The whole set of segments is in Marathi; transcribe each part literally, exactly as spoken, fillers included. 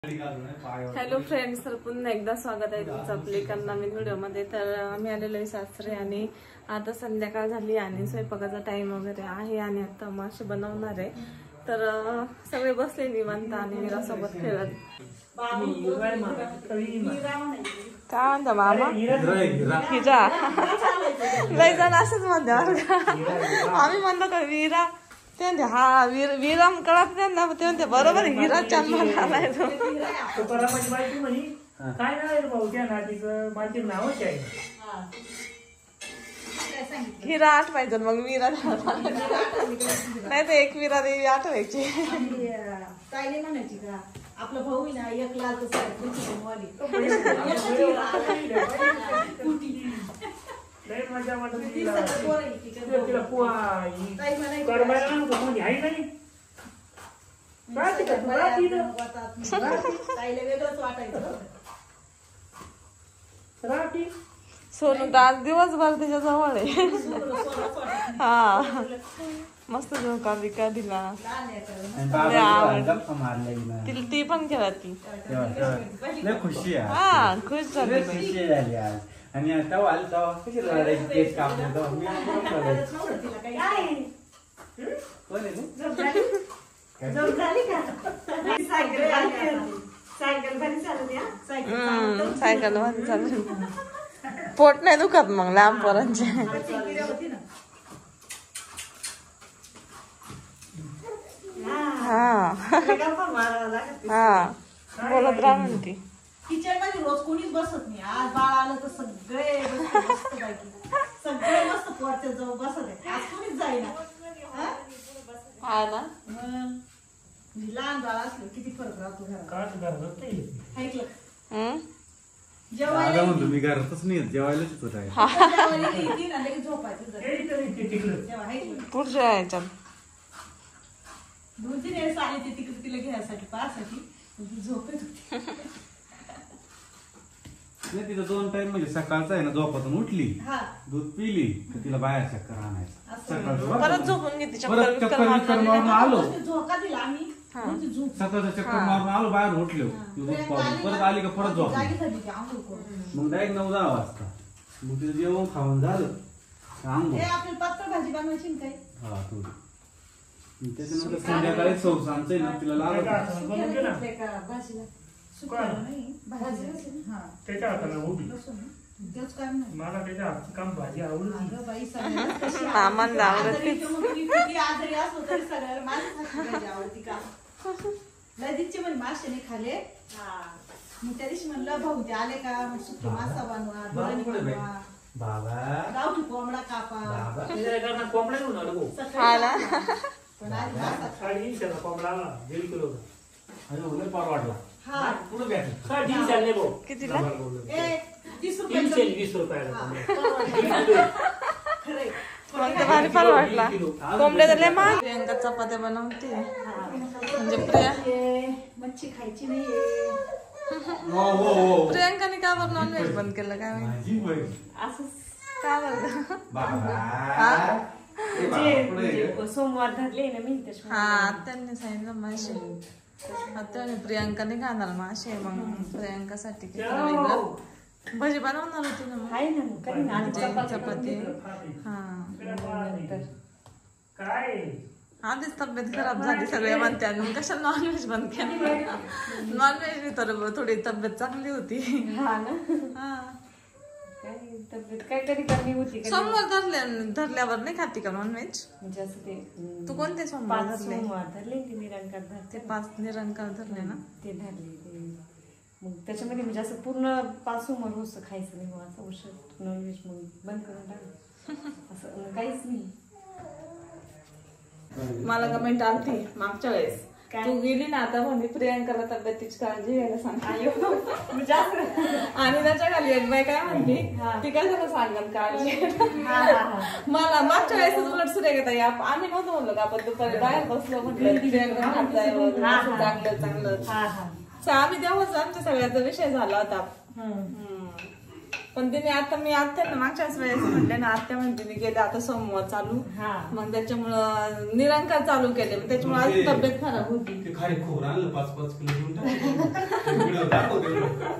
हॅलो फ्रेंड्स, तर पुन्हा एकदा स्वागत आहे तुमचं आपल्या एका नवीन व्हिडिओमध्ये। तर आम्ही आलेलो आहे सासरे आणि आता संध्याकाळ झाली आणि स्वयंपाकाचा टाइम वगैरे आहे आणि आता मासे बनवणार आहे। तर सगळे बसले निवांत आणि मीरा सोबत खेळत। काय म्हणता मामा? हिरा लय जण असंच म्हणतात, आम्ही म्हणतो का विरा ते हा वीर विरम कळत त्यांना ते बरोबर हिरा चांद आलाय तो काय नाही भाऊ त्या नातीचं माझे नावच आहे हिरा आठवायचं मग मीरा नाही तर एक विरा देवी आठवायची ताईने म्हणायची का आपला भाऊ ना एक लाल लय मजा वाटत तिला तिला पोहा करमायला नव्हतं कोणी आहे नाही सोनू तर आज दिवसभर त्याच्या जवळ आहे। हा मस्त झोका बिका दिला, तिला ती पण खेळत खुशी आहे। हा खुश झाली खुशी झाली आज। आणि आता वाल जाव कशी लढायची तेच काम होतं मी कोण आहे तू जब झाली का सायकल सायकल भारी चालते हा सायकल सायकल भारी चालते, पोट नाही दुखत मग लांब पोरांचे। हा हा बोलत राहा म्हणती। किचन मध्ये रोज कोणीच बसत नाही, आज बाळ आलं तर सगळे मस्त पैकी सगळे मस्त पोरच्या जवळ बसत आहे, आज कोणीच जाईना। हा ना लहान बाळ असलं किती फरक राहतो घरात। ऐकलं जेवायला म्हणतो मी घरातच नाही जेवायलाच होत आहे। पुढच्या याच्यात दोन तीन वेळेस आली ती तिकडे तिला घ्यायसाठी पाहासाठी झोपत होती नाही तिथं दोन टाइम म्हणजे सकाळचा आहे ना झोपातून उठली दूध पिली तर तिला बाहेर चक्कर आणायचं सकाळचं परत झोपून घेते परत चक्कर विक्कर मारून आलो झोका दिला आम्ही सकाळचं चक्कर मारून आलो बाहेर उठलो परत आली का परत झोप मग डायरेक्ट नऊ दहा वाजता मग तिथं जेवण खाऊन झालं आंघोळ आपल्याला पातळ भाजी बनवायची काय हा थोडी त्याच्यानंतर संध्याकाळी सौसांचं ना तिला लागत भाजीला त्याच्या हाताला उभी मला त्याच्या हातचं काम भाजी आवडत मामांना आवडत आजारी असलो तरी सगळ्याला माझी भाजी आवडती का लयदीचे म्हणे मासे नाही खाले मग त्या दिवशी म्हणलं भाऊ ते आले का मग सुके मासा बनवा बिर्याणी बनवा गावठी कोंबडा कापा कोंबडा घेऊन आलो पण आज मासा साडेतीनशे कोंबडा आला दीड किलो अरे परवडला हा पुढे भेटलं साडेतीनशे आले भाऊ कितीला तीस तीनशे वीस रुपयाला मग भारी परवडला। कोंबड्या तर लय महाग। प्रियंका चपात्या बनवते म्हणजे प्रिया मच्छी खायची नाहीये। प्रियंकाने का बरं नॉनव्हेज बंद केलं काय माहिती असं का बरं? सोमवार धरले ना मी हा त्यांनी सांगितलं मासे आता प्रियंकाने खाणार मासे मग प्रियंकासाठी वेगळं भजी बनवणार होती ना चपाती। हा आधीच तब्येत खराब झाली सगळे म्हणते मग कशाला नॉनव्हेज बंद केलं। नॉनव्हेज तर थोडी तब्येत चांगली होती तब्येत काय कधी कमी होती सोमवार धरल्या धरल्यावर नाही खाती का नॉनव्हेज? म्हणजे असं ते तू कोणते सोमवार धरले? सोमवार धरले ते निरंकार धरते ते पाच निरंकार धरले ना ते धरले ते मग त्याच्यामध्ये म्हणजे असं पूर्ण पाच सोमवार होतं खायचं नाही मग असं औषध नॉनव्हेज मग बंद करून टाकलं असं काहीच नाही। मला कमेंट आलती मागच्या वेळेस तू गेली ना आता म्हणजे प्रियंकाला तब्येतीची काळजी घ्यायला सांग आणि त्याच्या खाली एक बाई काय म्हणती ती काय झालं सांगत काळजी मला मागच्या वेळेस उलट सुरे घेता आम्ही नव्हतं म्हणलो का आपण दुपारी बाहेर बसलो म्हटलं प्रियंका चांगलं चांगलं आम्ही तेव्हाच आमच्या सगळ्याचा विषय झाला होता। पण तिने आता मी आत्या ना मागच्याच वेळेस म्हणले ना आत्या म्हणते मी गेले आता सोमवार चालू मग त्याच्यामुळं निरंकार चालू केले त्याच्यामुळे आज तब्येत खराब होती. ते खाली खोबरं आणलं पाच पाच किलो घेऊन टाकलं. व्हिडिओ दाखवते.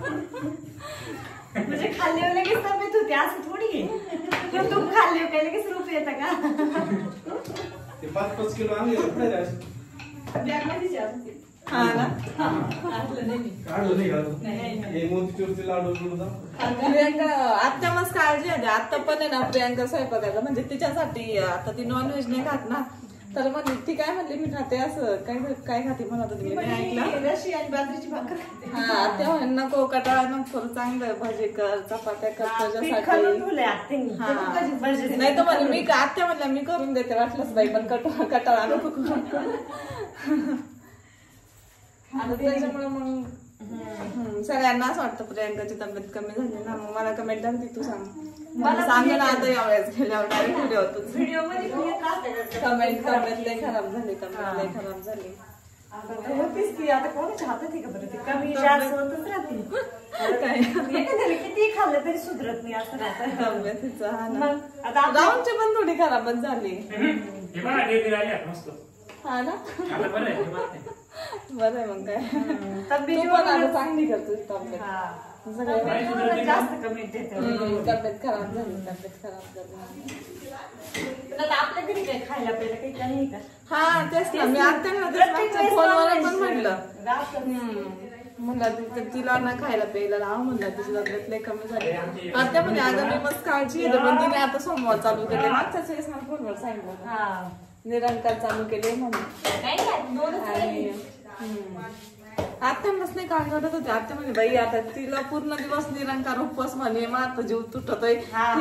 म्हणजे खाल्ल्यावर लगेच तब्येत होती असं थोडी आहे. तू खाल्ले काय लगेच रूप येतं का? ते पाच पाच किलो आणले बॅग मध्येच आहे. हा ना काढलं नाही का हे मोतीचूरचे लाडू बिडू प्रियांका आत्या मस्त काळजी आहे आता पण आहे ना प्रियांका स्वयंपाकाचं म्हणजे तिच्यासाठी आता ती नॉनव्हेज नाही खात ना तर म्हणली ती काय म्हणली मी खाते असं काय काय खाते म्हणत होती मी ऐकलं रशी आणि बाजरीची भाकर. हा त्या म्हणे नको कटाळा नको चांगलं भाजी कर चपात्या कर तुझ्यासाठी नाही तर म्हणलं मी आत्या म्हणल्या मी करून देते वाटलंच बाई पण कटाळा कटाळा नको करू. आता त्याच्यामुळे मग सगळ्यांना असं वाटतं प्रियांकाची तब्येत कमी झाली ना मग मला कमेंट टाकते तू सांग मला सांग ना आता यावेळेस गेल्यावर डायरेक्ट व्हिडिओ होतो व्हिडिओ मध्ये कमेंट तब्येत लय खराब झाली तब्येत लय खराब झाली होतीच ती आता कोणाच्या हातात आहे का बरं ती कमी जास्त होतच राहते किती खाल्लं तरी सुधरत नाही असं राहतं तब्येतीचं हा ना आता राऊंडची पण थोडी खराबच झाली हा ना बरं आहे मग काय तब्येत पण आता चांगली करतो तब्येत जास्त कमेंट येते तब्येत खराब झाली तब्येत खराब झाली आपल्या घरी काय खायला प्यायला काही नाही का हा तेच ना मी आता फोनवर पण म्हटलं म्हणलं तिला ना खायला प्यायला लाव म्हणलं तिची तब्येत लय कमी झाली आता म्हणजे अगं मी मस्त काळजी घेते पण तिने आता सोमवार चालू केले मागच्याच वेळेस मला फोनवर सांगितलं निरंकार चालू केले म्हणून आत्याच नाही काळ करत होते आत्या म्हणजे बाई आता तिला पूर्ण दिवस निरंकार उपवास म्हणे माझा जीव तुटतोय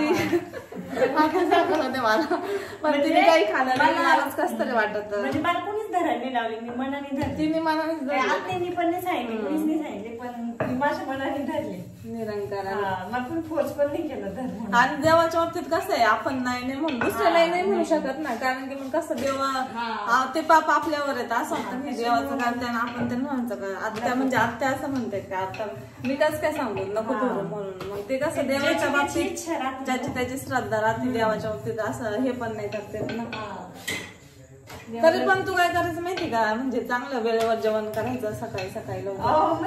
होते मला पण तिने काही खाल्लं नाही मलाच कस तरी वाटत म्हणजे मला कोणीच धरायला लावले मी मनाने धरले तिने मनाने आत्यांनी पण नाही सांगितले कोणीच नाही सांगितले पण माझ्या मनाने धरले निरंकार मला पण फोर्स पण नाही केलं धर आणि देवाच्या बाबतीत कसं आहे आपण नाही नाही म्हणून दुसऱ्याला नाही म्हणू शकत ना कारण की मग कसं देवा ते पाप आपल्यावर येत असं वाटतं की देवाचं कारण आपण त्यांना म्हणायचं का आत्या म्हणजे आत्या असं म्हणते का आता मी कसं काय सांगू नको धरू म्हणून मग ते कसं देवाच्या बाबतीत ज्याची त्याची श्रद्धा राहते देवाच्या बाबतीत असं हे पण नाही करते ना तरी पण तू काय करायचं माहिती का म्हणजे चांगलं वेळेवर जेवण करायचं सकाळी सकाळी लवकर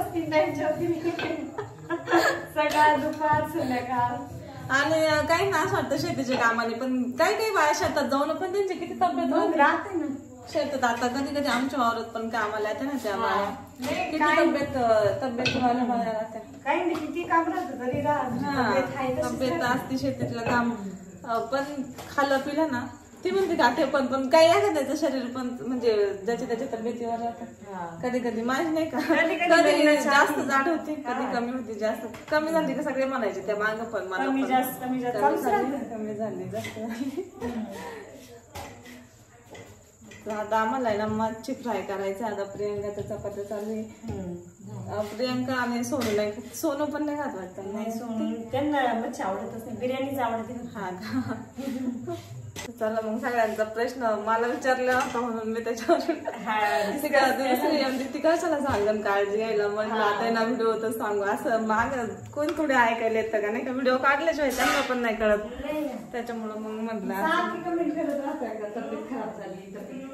सकाळ दुपार संध्याकाळ आणि काही ना असं वाटतं शेतीच्या कामाने पण काही काही बाया शेतात जाऊन पण त्यांची किती तब्येत राहते ना शेतात आता कधी कधी आमच्या वावरात पण कामाला येते ना त्या बाया किती तब्येत तब्येत वाल्या बाया राहत्या काही नाही किती काम राहतं तरी राहत तब्येत असते शेतीतलं काम पण खाल्लं पिलं ना ती म्हणते का ते पण पण काही आहे का त्याचं शरीर पण म्हणजे ज्याच्या त्याच्या तब्येतीवर राहतात कधी कधी माझी नाही का कधी जास्त जाड होती कधी कमी होती जास्त कमी झाली का सगळे म्हणायचे त्या माग पण मला कमी जास्त कमी जास्त कमी झाली जास्त आता आम्हाला आहे ना मच्छी फ्राय करायचं आता प्रियंकाच्या चपात्या चालू आहे प्रियंका आणि सोनू नाही सोनू पण नाही खात वाटतं नाही सोनू त्यांना मच्छी आवडतच नाही बिर्याणीच आवडते हा का चला मग सगळ्यांचा प्रश्न मला विचारला होता म्हणून मी त्याच्यावर ती कशाला सांगन काळजी घ्यायला म्हटलं आता ना व्हिडिओ तर सांगू असं माग कोण थोडे ऐकायला येतं का नाही का व्हिडिओ काढल्याशिवाय त्यांना पण नाही कळत त्याच्यामुळं मग म्हटलं तब्येत खराब झाली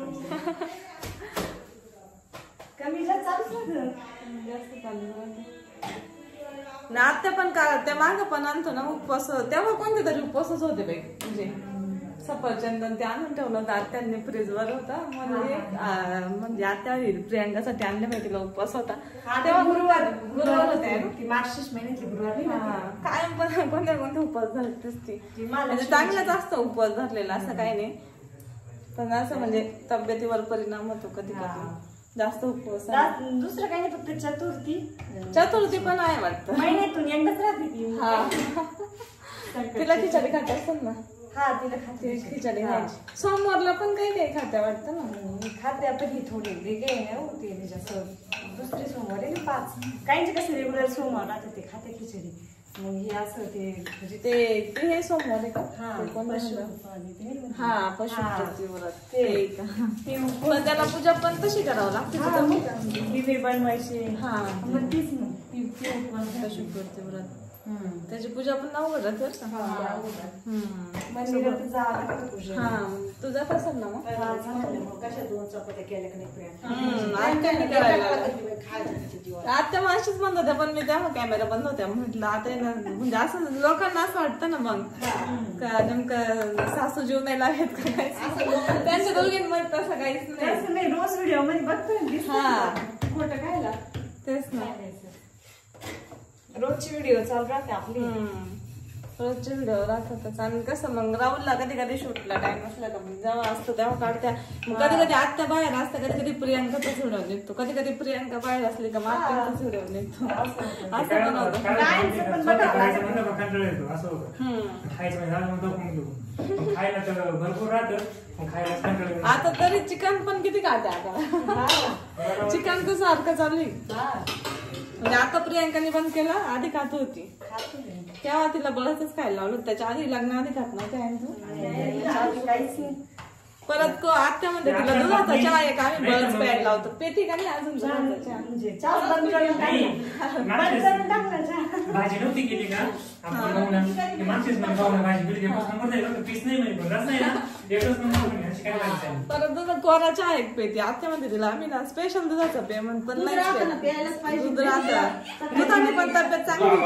कमी चालूच जास्त चालू ना आत्या पण का त्या माग पण आणतो ना उपवास तेव्हा कोणते तरी उपवासच होते बाई म्हणजे सफरचंदन ते आणून ठेवलं होतं आत्यांनी फ्रीजवर होता म्हणजे म्हणजे आत्या प्रियांकासाठी आणले माहिती उपवास होता तेव्हा गुरुवार गुरुवार होते मार्गशीर्ष महिन्यातली गुरुवार कायम पण कोणत्या कोणत्या उपवास धरतेच ती म्हणजे चांगलाच असतं उपवास धरलेला असं काही नाही पण असं म्हणजे तब्येतीवर परिणाम होतो कधी कधी जास्त उपवास दुसरं काही नाही फक्त चतुर्थी चतुर्थी पण आहे वाटतं महिन्यातून एकदाच राहते ती हा तिला खिचडी खात असतात ना हा तिला खाते खिचडी खायची सोमवारला पण काही काही खात्या वाटतं ना खाते आपण ही थोडी वेगळे होते त्याच्यासोबत दुसरे सोमवार आहे ना पाच काहींचे कसं रेग्युलर सोमवार राहते ते खाते खिचडी मग हे असं ते म्हणजे ते हे सोमवार आहे का हा पशु व्रत ते पण त्याला पूजा पण तशी करावं लागते दिवे बनवायचे हा मग तीच कशी करते व्रत त्याची पूजा पण नाव करत बरं का हा तू जात असेल ना मग आता मग अशीच म्हणत होत्या पण मी तेव्हा कॅमेरा बंद होत्या म्हटलं आता ना म्हणजे असं लोकांना असं वाटतं ना मग का नेमकं सासू जीव नाही लागत का काय त्यांच्या दोघींमध्ये तसं काहीच नाही रोज व्हिडिओ मध्ये बघतो हा खोटं खायला तेच ना रोजची व्हिडिओ चालू राहते आपली रोजचे व्हिडिओ राहतातच आणि कसं मग राहुलला कधी कधी शूटला टाइम असला का मग जेव्हा असतो तेव्हा काढत्या मग कधी कधी आत्या बाहेर असते कधी कधी प्रियांकाचाच व्हिडिओ निघतो कधी कधी प्रियांका बाहेर असली का मग आत्याचाच व्हिडिओ निघतो असं पण होतं भरपूर राहतं आता तरी चिकन पण किती खाते आता चिकन कसं सारखं चालू आहे म्हणजे आता प्रियांकाने बंद केलं आधी खात होती तेव्हा तिला बळच खायला लावलं त्याच्या आधी लग्न आधी खात नव्हते परत को आत्या म्हणते तिला दुधाचा चहा एक आम्ही बळच प्यायला लावतो पेटी का नाही अजून भाजी नव्हती केली का आपण मागचीच भाजी बिल पीस नाही म्हणजे रस नाही ना एकच नंबर अशी काय भाजी परत दुधा कोरा चहा एक पेटी आत्या म्हणते तिला आम्ही ना स्पेशल दुधाचा पे म्हणून पण नाही दूध राहतं दुधाने पण तब्येत चांगली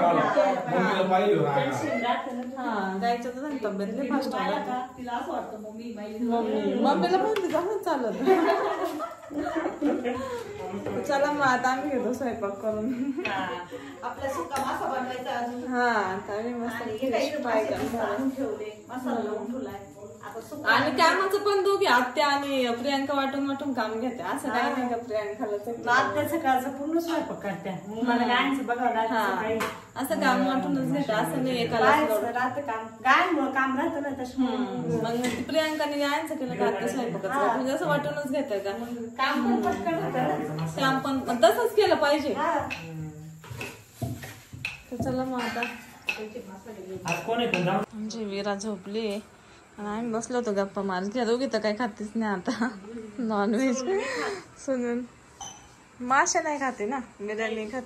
हा गायच्या दुधाने तब्येत लई फास्ट तिला असं वाटतं मम्मी मम्मी मम्मीला पण तिचं चालत चला मग आता आम्ही घेतो स्वयंपाक करून आपला सुका मासा बनवायचा अजून हा आता आम्ही मस्त फ्राय करणार ठेवले मसाला लावून ठेवलाय आणि कामाचं पण दोघे आत्या आणि प्रियांका वाटून वाटून काम घेते असं काही नाही का प्रियांकाला आत्या सकाळचं पूर्ण स्वयंपाक करत्या मला गायांचं बघावं लागतं असं काम वाटूनच घेते असं नाही एकाला राहतं काम गायांमुळे काम राहतं ना तसं मग प्रियांकाने गायांचं केलं का आत्या स्वयंपाकाचं म्हणजे असं वाटूनच घेते का काम पण पटकन होतं काम पण तसंच केलं पाहिजे तर चला मग आता आज कोण आहे आमची वीरा झोपली आणि आम्ही बसलो होतो गप्पा मारत या दोघी तर काही खातीच नाही आता नॉनव्हेज सुनून मासे नाही खाते ना बिर्याणी खात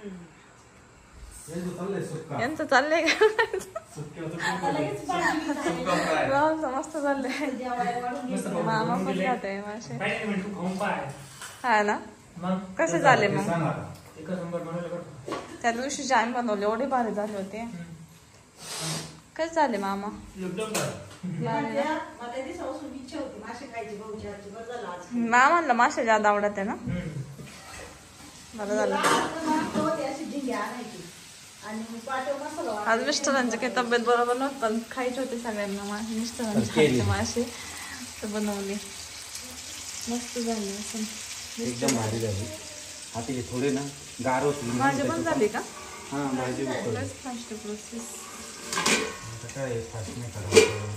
यांचं चाललंय का मस्त चाललंय मामा पण खाते मासे हा ना कसे झाले मग त्या दिवशी आम्ही बनवले एवढे भारी झाले होते कसे झाले मामा मामाला मासे जादा आवडत आहे ना बरं झालं आज मिस्टरांची काही तब्येत बरोबर नव्हती पण खायचे होते सगळ्यांना मिस्टरांचे मासे तर बनवले मस्त झाले असं एकदम भारी झाली आता थोडे ना गार होती भाजी पण झाली का हा भाजी फास्ट प्रोसेस काय फास्ट नाही करायचं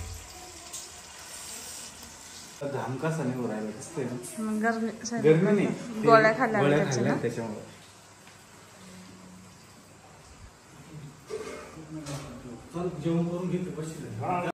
घाम कसा नाही उरायला कसं गरमी गरमी नाही गोळ्या खाल्ल्या गोळ्या खाल्ल्या त्याच्यामुळे जेवण करून घेतो बसले